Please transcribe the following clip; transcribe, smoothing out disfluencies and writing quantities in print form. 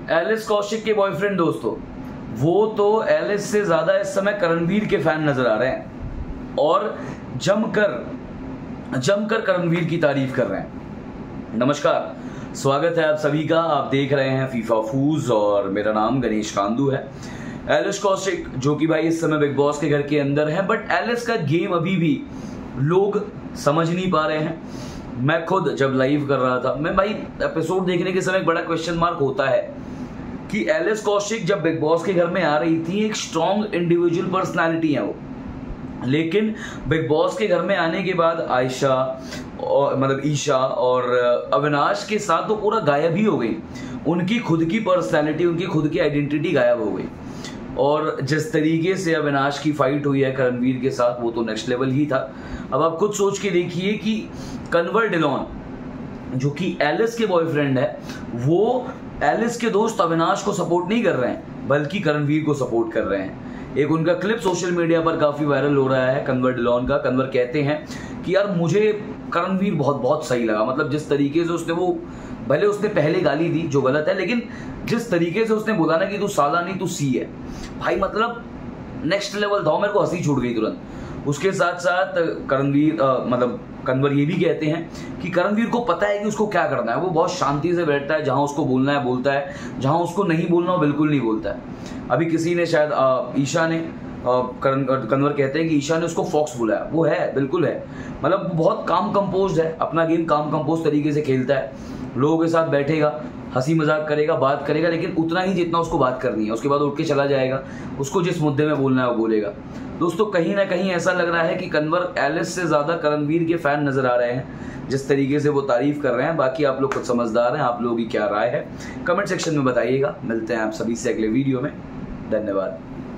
Alice Kaushik के boyfriend दोस्तों, वो तो एलिस से ज्यादा इस समय करणवीर के फैन नजर आ रहे हैं और जमकर करणवीर की तारीफ कर रहे हैं। नमस्कार, स्वागत है आप सभी का। आप देख रहे हैं फीफा फूज और मेरा नाम गणेश कांदू है। एलिस कौशिक जो कि भाई इस समय बिग बॉस के घर के अंदर है, बट एलिस का गेम अभी भी लोग समझ नहीं पा रहे हैं। मैं खुद जब लाइव कर रहा था, मैं भाई एपिसोड देखने के समय एक बड़ा क्वेश्चन मार्क होता है कि एलिस कौशिक जब बिग बॉस के घर में आ रही थी, एक स्ट्रॉन्ग इंडिविजुअल पर्सनालिटी है वो, लेकिन बिग बॉस के घर में आने के बाद आयशा और मतलब ईशा और अविनाश के साथ तो पूरा गायब ही हो गई। उनकी खुद की पर्सनालिटी, उनकी खुद की आइडेंटिटी गायब हो गई। और जिस तरीके से अविनाश की फाइट हुई है करणवीर के साथ, वो तो नेक्स्ट लेवल ही था। अब आप खुद सोच के देखिए कि कन्वर डिलॉन जो कि एलिस के बॉयफ्रेंड है, वो एलिस के दोस्त अविनाश को सपोर्ट नहीं कर रहे हैं, बल्कि करणवीर को सपोर्ट कर रहे हैं। एक उनका क्लिप सोशल मीडिया पर काफी वायरल हो रहा है कन्वर डिलॉन का। कन्वर कहते हैं कि यार मुझे करणवीर बहुत सही लगा। मतलब जिस तरीके से उसने, वो भले उसने पहले गाली दी जो गलत है, लेकिन जिस तरीके से उसने बोला ना कि तू साला नहीं तू सी है, भाई मतलब नेक्स्ट लेवल था। मेरे को हंसी छूट गई तुरंत। उसके साथ साथ कन्वर ये भी कहते हैं कि करणवीर को पता है कि उसको क्या करना है। वो बहुत शांति से बैठता है, जहां उसको बोलना है बोलता है, जहां उसको नहीं बोलना हो बिल्कुल नहीं बोलता है। अभी किसी ने शायद ईशा ने कन्वर कहते हैं कि ईशा ने उसको फॉक्स बुलाया। वो है, बिल्कुल है। मतलब बहुत काम कंपोज्ड है, अपना गेम काम कंपोज तरीके से खेलता है। लोगों के साथ बैठेगा, हंसी मजाक करेगा, बात करेगा, लेकिन उतना ही जितना उसको बात करनी है। उसके बाद उठ के चला जाएगा, उसको जिस मुद्दे में बोलना है वो बोलेगा। दोस्तों कहीं ना कहीं ऐसा लग रहा है कि कन्वर एलिस से ज्यादा करणवीर के फैन नजर आ रहे हैं, जिस तरीके से वो तारीफ कर रहे हैं। बाकी आप लोग खुद समझदार हैं, आप लोगों की क्या राय है कमेंट सेक्शन में बताइएगा। मिलते हैं आप सभी से अगले वीडियो में। धन्यवाद।